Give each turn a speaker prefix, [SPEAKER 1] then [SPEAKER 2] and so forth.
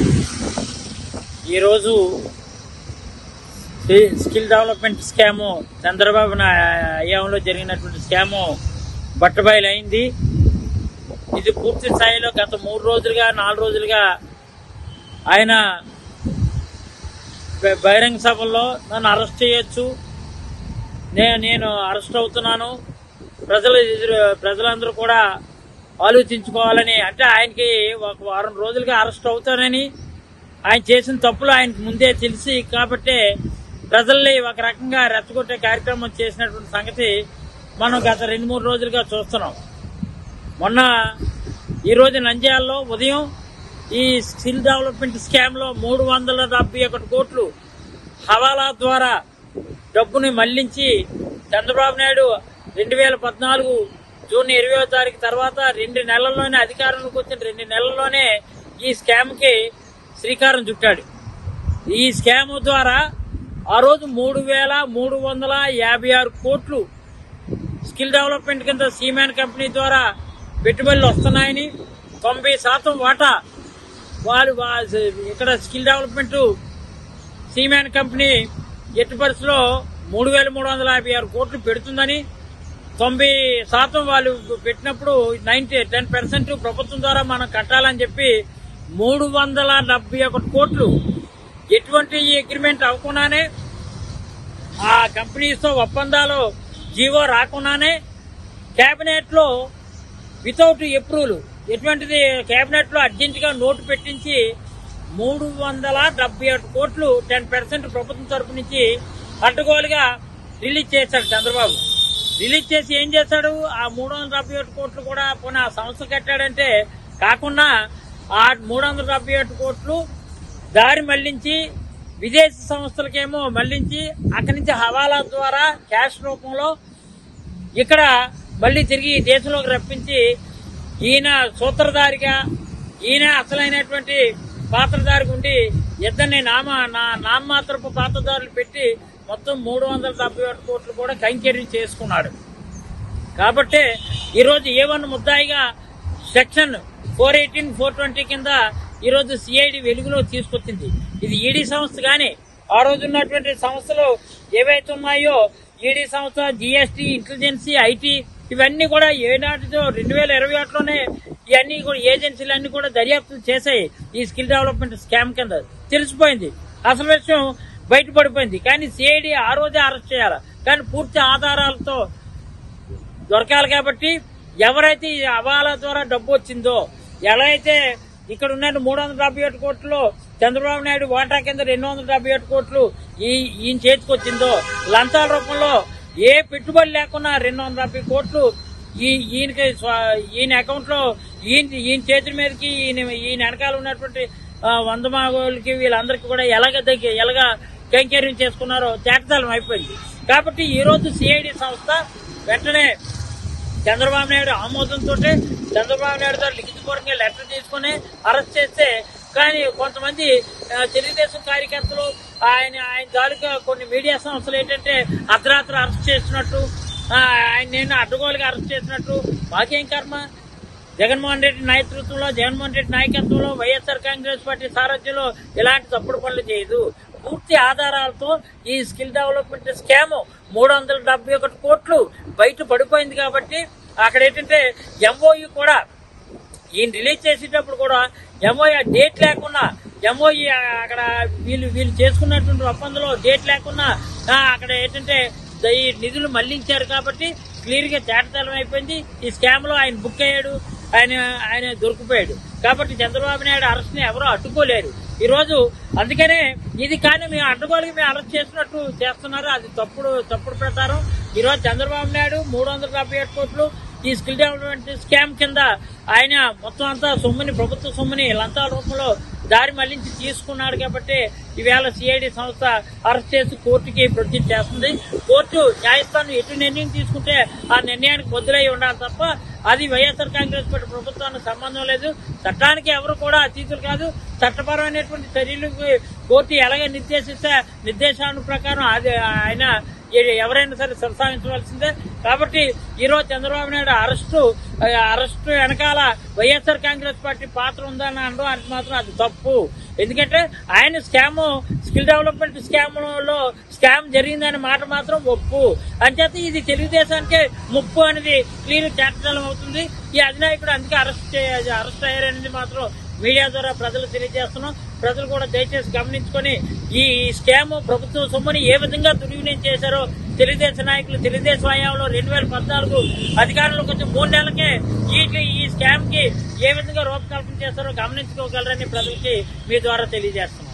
[SPEAKER 1] ఈరోజు skill development scam Chandrababu హయాంలో జరిగినటువంటి స్కాము బట్టబయలైంది. ఇది పూర్తి స్థాయిలో గత 3 రోజులుగా 4 రోజులుగా ఆయన బహిరంగ సభల్లో నన్ను అరెస్ట్ చేయొచ్చు, నేను అరెస్ట్ అవుతున్నాను, ప్రజలందరూ కూడా ఆలోచించుకోవాలని, అంటే ఆయనకి 1 వారం రోజులుగా అరెస్ట్ అవుతానని, ఆయన చేసిన తప్పులు ఆయనకు ముందే తెలిసి కాబట్టి ప్రజల్ని ఒక రకంగా రెచ్చగొట్టే కార్యక్రమం చేసినటువంటి సంగతి మనం గత 2-3 రోజులుగా చూస్తున్నాం. మొన్న ఈరోజు నంద్యాలలో ఉదయం ఈ స్కిల్ డెవలప్మెంట్ స్కామ్ లో 371 కోట్లు హవాలా ద్వారా డబ్బుని మళ్లించి చంద్రబాబు నాయుడు 2014 జూన్ 20వ తారీఖు తర్వాత 2 నెలల్లోనే అధికారంలోకి వచ్చిన 2 నెలల్లోనే ఈ స్కామ్ కి శ్రీకారం చుట్టాడు. ఈ స్కామ్ ద్వారా ఆ రోజు 3,356 కోట్లు స్కిల్ డెవలప్మెంట్ కింద సీమాన్ కంపెనీ ద్వారా పెట్టుబడులు వస్తున్నాయని, 90% వాటా వాళ్ళు ఇక్కడ స్కిల్ డెవలప్మెంట్ సీమాన్ కంపెనీ ఎట్టి పరిస్థితిలో 3,356 కోట్లు పెడుతుందని, 90% వాళ్ళు పెట్టినప్పుడు 10% ప్రభుత్వం ద్వారా మనం కట్టాలని చెప్పి 371 కోట్లు ఎటువంటి అగ్రిమెంట్ అవ్వకుండానే, ఆ కంపెనీస్తో ఒప్పందాలు జీవో రాకుండానే కేబినెట్ లో వితౌట్ అప్రూవల్ ఎటువంటిది కేబినెట్ లో అర్జెంట్ గా నోటు పెట్టించి 371 కోట్లు 10% ప్రభుత్వం తరపు నుంచి అడ్డగోలుగా రిలీజ్ చేశాడు చంద్రబాబు. రిలీజ్ చేసి ఏం చేశాడు, ఆ 371 కోట్లు కూడా పోనీ ఆ సంస్థ కట్టాడంటే కాకుండా ఆ 371 కోట్లు దారి మళ్లించి విదేశీ సంస్థలకేమో మళ్లించి అక్కడి నుంచి హవాలా ద్వారా క్యాష్ రూపంలో ఇక్కడ మళ్లీ తిరిగి దేశంలోకి రప్పించి ఈయన సూత్రధారిగా, ఈయన అసలైనటువంటి పాత్రధారికి ఉండి ఇద్దరిని నామమాత్రపు పాత్రధారులు పెట్టి మొత్తం 371 కోట్లు కూడా కైంకర్యం చేసుకున్నాడు. కాబట్టి ఈరోజు A1 ముద్దాయిగా సెక్షన్ 418, 420 కింద ఈరోజు సిఐడి వెలుగులో తీసుకొచ్చింది. ఇది ఈడీ సంస్థ గాని ఆ రోజు ఉన్నటువంటి సంస్థలు ఏవైతే ఉన్నాయో ఈడీ సంస్థ, జిఎస్టీ, ఇంటెలిజెన్సీ, ఐటీ ఇవన్నీ కూడా ఏనాటితో 2021లోనే ఇవన్నీ కూడా ఏజెన్సీలన్నీ కూడా దర్యాప్తు చేశాయి. ఈ స్కిల్ డెవలప్మెంట్ స్కామ్ కింద తెలిసిపోయింది, అసలు విషయం బయటపడిపోయింది. కానీ సిఐడి ఆ రోజే అరెస్ట్ చేయాలి, కానీ పూర్తి ఆధారాలతో దొరకాలి. కాబట్టి ఎవరైతే ఈ హవాలా ద్వారా డబ్బు వచ్చిందో, ఎలా అయితే ఇక్కడ ఉన్న 371 కోట్లు చంద్రబాబు నాయుడు వాటా కింద 271 కోట్లు ఈయన చేతికొచ్చిందో, లంచాల రూపంలో ఏ పెట్టుబడి లేకున్నా 270 కోట్లు ఈయన అకౌంట్ లో ఈయన చేతుల మీదకి ఈయన వెనకాల ఉన్నటువంటి 100 మాగోళ్ళకి వీళ్ళందరికీ కూడా ఎలాగ కైంకర్యం చేసుకున్నారో తేటతలం అయిపోయింది. కాబట్టి ఈ రోజు సిఐడి సంస్థ వెంటనే చంద్రబాబు నాయుడు ఆమోదంతో చంద్రబాబు నాయుడు గారు లిఖితపూర్వకంగా లెటర్ తీసుకుని అరెస్ట్ చేస్తే, కానీ కొంతమంది తెలుగుదేశం కార్యకర్తలు ఆయన తాలూకా కొన్ని మీడియా సంస్థలు ఏంటంటే అర్ధరాత్రి అరెస్ట్ చేసినట్టు, ఆయన నేను అడ్డగోలుగా అరెస్ట్ చేసినట్టు, మాకేం కర్మ, జగన్మోహన్ రెడ్డి నేతృత్వంలో, జగన్మోహన్ రెడ్డి నాయకత్వంలో, వైఎస్ఆర్ కాంగ్రెస్ పార్టీ సారథ్యంలో ఇలాంటి తప్పుడు పనులు చేయదు. పూర్తి ఆధారాలతో ఈ స్కిల్ డెవలప్మెంట్ స్కామ్ 371 కోట్లు బయట పడిపోయింది. కాబట్టి అక్కడ ఏంటంటే ఎంఓయూ కూడా ఈయన రిలీజ్ చేసేటప్పుడు కూడా ఎంఓయూ డేట్ లేకున్నా, ఎంఓయూ అక్కడ వీళ్ళు చేసుకున్నటువంటి ఒప్పందంలో డేట్ లేకున్నా అక్కడ ఏంటంటే ఈ నిధులు మళ్లించారు. కాబట్టి క్లియర్ గా తేటతెల్లం అయిపోయింది. ఈ స్కామ్ లో ఆయన బుక్ అయ్యాడు, ఆయన దొరికిపోయాడు. కాబట్టి చంద్రబాబు నాయుడు అరెస్ట్ ని ఎవరో అడ్డుకోలేరు ఈ రోజు. అందుకనే ఇది కానీ మేము అడ్డుకోలకి మేము అరెస్ట్ చేసినట్టు చేస్తున్నారు, అది తప్పుడు ప్రచారం. ఈ రోజు చంద్రబాబు నాయుడు 371 కోట్లు ఈ స్కిల్ డెవలప్మెంట్ స్కామ్ కింద ఆయన మొత్తం అంతా సొమ్ముని, ప్రభుత్వ సొమ్ముని లంచాల రూపంలో దారి మళ్లించి తీసుకున్నాడు. కాబట్టి ఈవేళ సిఐడి సంస్థ అరెస్ట్ చేసి కోర్టుకి ప్రొడ్యూస్ చేస్తుంది. కోర్టు న్యాయస్థానం ఎటు నిర్ణయం తీసుకుంటే ఆ నిర్ణయానికి బద్దులై ఉండాలి తప్ప అది వైఎస్ఆర్ కాంగ్రెస్ పార్టీ ప్రభుత్వానికి సంబంధం లేదు. చట్టానికి ఎవరు కూడా అతీతులు కాదు. చట్టపరమైనటువంటి చర్యలకు కోర్టు ఎలాగ నిర్దేశిస్తే నిర్దేశాల ప్రకారం అది ఆయన ఎవరైనా సరే శిరసావించవలసిందే. కాబట్టి ఈరోజు చంద్రబాబు నాయుడు అరెస్టు వెనకాల వైఎస్ఆర్ కాంగ్రెస్ పార్టీ పాత్ర ఉందని అనడం అది మాత్రం అది తప్పు. ఎందుకంటే ఆయన స్కిల్ డెవలప్మెంట్ స్కామ్ జరిగిందనే మాట మాత్రం ఒప్పు. అంచేత ఇది తెలుగుదేశానికే ముప్పు అనేది క్లియర్ చేర్చడం అవుతుంది. ఈ అధినాయకుడు అందుకే అరెస్ట్ అయ్యారనేది మాత్రం మీడియా ద్వారా ప్రజలు తెలియజేస్తున్నాం. ప్రజలు కూడా దయచేసి గమనించుకొని ఈ స్కామ్ ప్రభుత్వ సొమ్ముని ఏ విధంగా దుర్వినియోగం చేశారో తెలుగుదేశం నాయకులు తెలుగుదేశం హయాంలో 2014 అధికారంలోకి వచ్చి 3 నెలలకే ఈ స్కామ్ కి ఏ విధంగా రూపకల్పన చేస్తారో గమనించుకోగలరని ప్రజలకి మీ ద్వారా తెలియజేస్తున్నాం.